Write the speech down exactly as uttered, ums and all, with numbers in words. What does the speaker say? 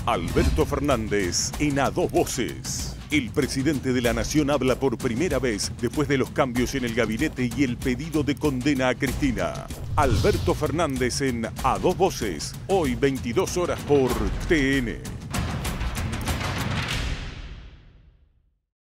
Alberto Fernández en A Dos Voces. El presidente de la Nación habla por primera vez después de los cambios en el gabinete y el pedido de condena a Cristina. Alberto Fernández en A Dos Voces, hoy veintidós horas por T N.